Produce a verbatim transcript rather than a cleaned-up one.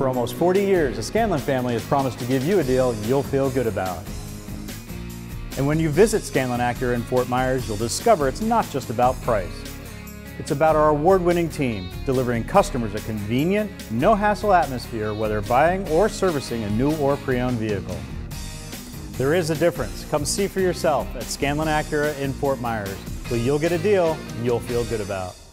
For almost forty years, the Scanlon family has promised to give you a deal you'll feel good about. And when you visit Scanlon Acura in Fort Myers, you'll discover it's not just about price. It's about our award-winning team, delivering customers a convenient, no-hassle atmosphere, whether buying or servicing a new or pre-owned vehicle. There is a difference. Come see for yourself at Scanlon Acura in Fort Myers, where you'll get a deal you'll feel good about.